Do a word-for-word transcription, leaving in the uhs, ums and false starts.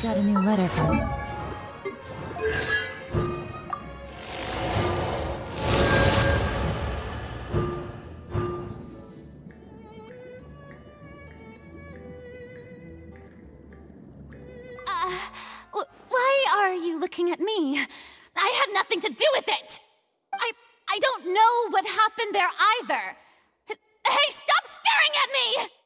got a new letter from... Uh, why are you looking at me? I had nothing to do with it! I... I don't know what happened there either! Hey, stop staring at me!